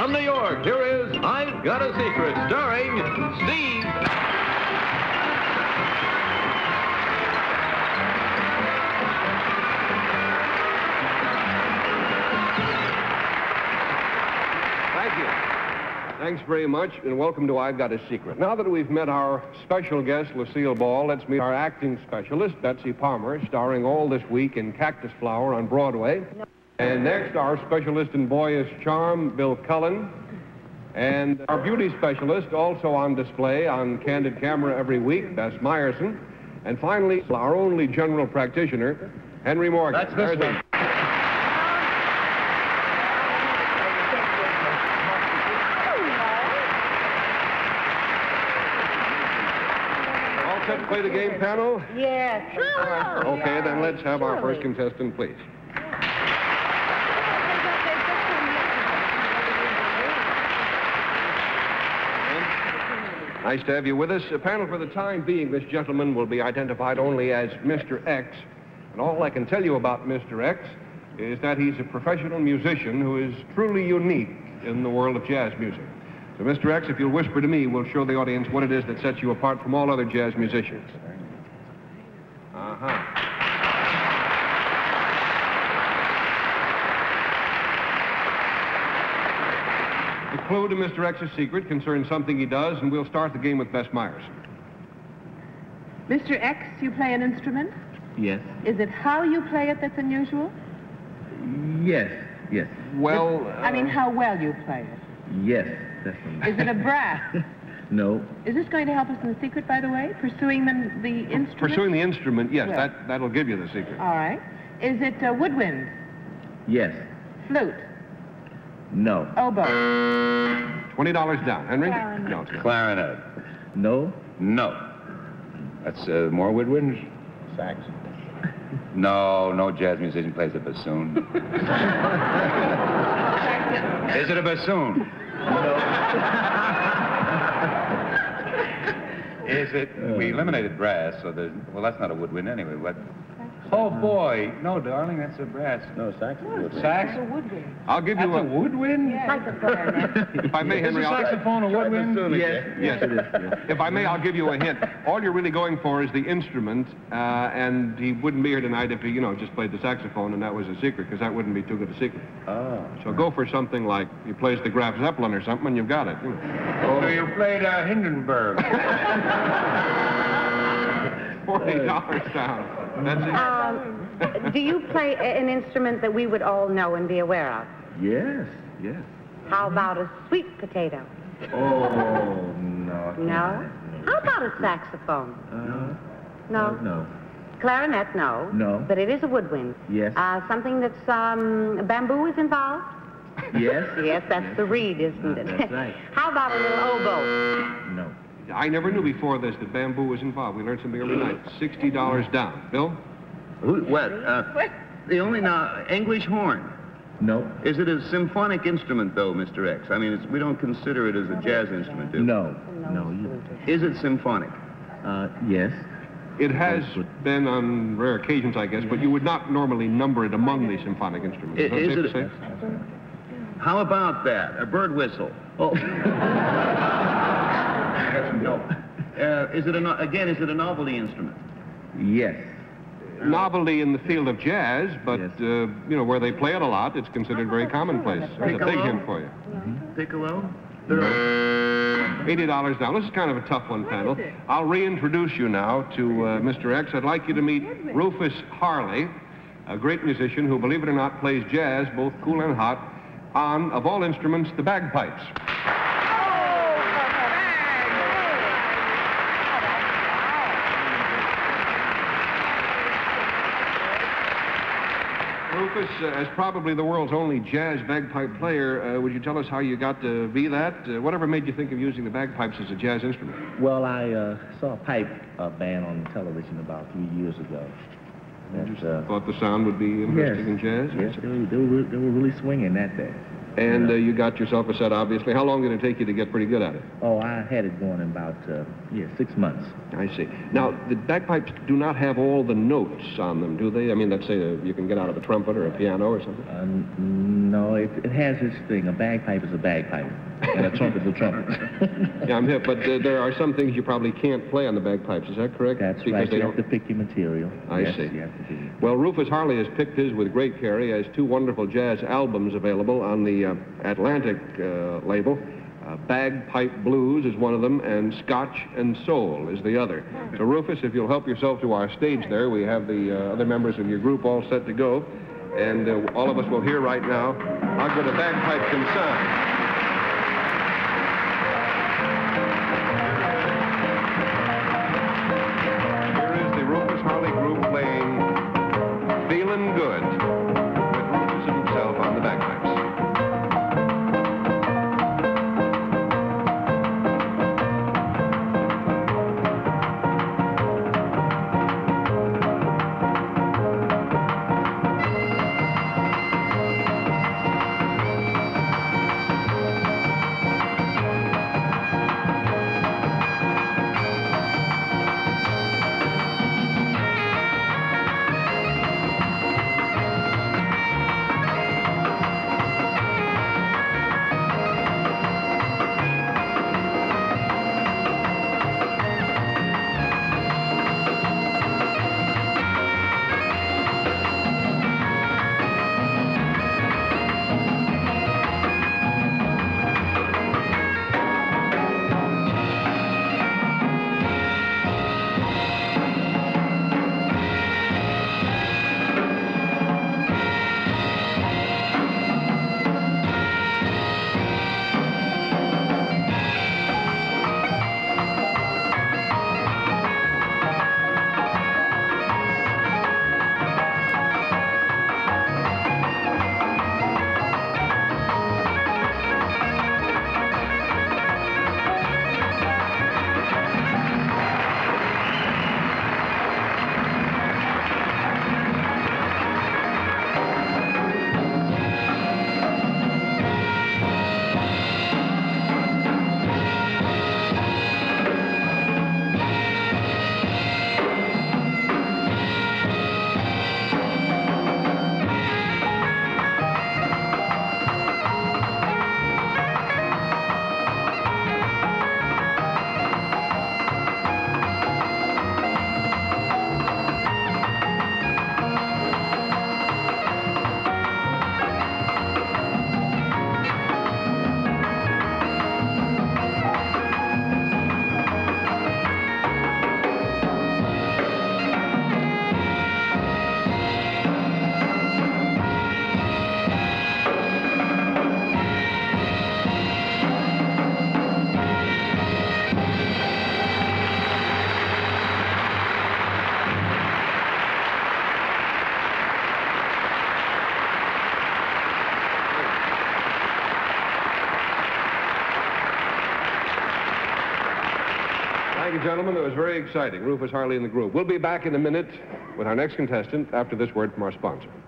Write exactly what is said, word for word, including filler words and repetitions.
From New York, here is I've Got a Secret, starring Steve. Thank you. Thanks very much, and welcome to I've Got a Secret. Now that we've met our special guest, Lucille Ball, let's meet our acting specialist, Betsy Palmer, starring all this week in Cactus Flower on Broadway. No. And next, our specialist in boyish charm, Bill Cullen. And our beauty specialist, also on display on Candid Camera every week, Bess Myerson. And finally, our only general practitioner, Henry Morgan. That's this one. All set to play the game, panel? Yes. Sure. Okay, then let's have our first contestant, please. Nice to have you with us. A panel, for the time being, this gentleman will be identified only as Mister X. And all I can tell you about Mister X is that he's a professional musician who is truly unique in the world of jazz music. So, Mister X, if you'll whisper to me, we'll show the audience what it is that sets you apart from all other jazz musicians. Uh-huh. The clue to Mister X's secret concerns something he does, and we'll start the game with Bess Myerson. Mister X, you play an instrument? Yes. Is it how you play it that's unusual? Yes, yes. Well, uh, I mean, how well you play it. Yes, definitely. Is it a brass? No. Is this going to help us in the secret, by the way? Pursuing the, the instrument? Pursuing the instrument, yes, Well. that, that'll give you the secret. All right. Is it uh, woodwind? Yes. Flute? No. Oboe? twenty dollars down. Henry? Clarinet. No, it's not. Clarinet. No. No. That's uh, more woodwind? Sax. No, no jazz musician plays a bassoon. Is it a bassoon? No. Is it? We eliminated brass, so there's. Well, that's not a woodwind anyway. What? Oh boy, no, darling, that's a brass. No, sax. Sax? It's a woodwind. I'll give you That's a... a woodwind? Yes. Like a clarinet. If I may, Is Henry, a I'll... saxophone a woodwind? Yes. Yes. It is. Yes. If I may, I'll give you a hint. All you're really going for is the instrument, uh, and he wouldn't be here tonight if he, you know, just played the saxophone and that was a secret, because that wouldn't be too good a secret. Oh. So go for something like he plays the Graf Zeppelin or something, and you've got it. You know. Oh, so you played uh, Hindenburg. forty dollars down. That's it. Um, do you play an instrument that we would all know and be aware of? Yes. Yes. How about a sweet potato? Oh no. No? How about a saxophone? Uh, No. No. Clarinet, no. No. But it is a woodwind. Yes. Uh, something that's, um, bamboo is involved? Yes. Yes, that's the reed, isn't it? That's right. How about a little oboe? No. I never knew before this that bamboo was involved. We learned something every night. sixty dollars down. Bill? Who, what? Uh, the only now, English horn. No. Is it a symphonic instrument, though, Mister X? I mean, it's, we don't consider it as a jazz instrument, do we? No. No. You, Is it symphonic? uh, yes. It has been on rare occasions, I guess, but you would not normally number it among the symphonic instruments. I- Is that is safe it to say? How about that? A bird whistle? Oh. No. Uh, is it a, no- again, is it a novelty instrument? Yes. Novelty in the field of jazz, but, Yes. uh, you know, where they play it a lot, it's considered very commonplace. There's a big Piccolo? hint for you. Piccolo? eighty dollars down. This is kind of a tough one, panel. I'll reintroduce you now to uh, Mister X. I'd like you to meet Rufus Harley, a great musician who, believe it or not, plays jazz, both cool and hot, on, of all instruments, the bagpipes. Rufus, uh, as probably the world's only jazz bagpipe player, uh, would you tell us how you got to be that? Uh, whatever made you think of using the bagpipes as a jazz instrument? Well, I uh, saw a pipe uh, band on television about three years ago. That, uh, Thought the sound would be interesting in jazz? Yes, they were, they, were, they were really swinging that day. And uh, you got yourself a set, obviously. How long did it take you to get pretty good at it? Oh, I had it going in about, uh, yeah, six months. I see. Now, the bagpipes do not have all the notes on them, do they? I mean, let's say uh, you can get out of a trumpet or a piano or something. Uh, n- no, it it, it has its thing. A bagpipe is a bagpipe, and a trumpet is a trumpet. Yeah, I'm hip, but uh, there are some things you probably can't play on the bagpipes. Is that correct? That's because right. They You don't... have to pick your material. I yes, see. You have to do it. Well, Rufus Harley has picked his with great care. He has two wonderful jazz albums available on the uh, Atlantic uh, label. Uh, Bagpipe Blues is one of them, and Scotch and Soul is the other. So, Rufus, if you'll help yourself to our stage there, we have the uh, other members of your group all set to go, and uh, all of us will hear right now how good a bagpipe can sound. Here is the Rufus Harley Group playing Feelin Good, with Rufus himself on the bagpipes. Thank you, gentlemen. That was very exciting. Rufus Harley and the group. We'll be back in a minute with our next contestant after this word from our sponsor.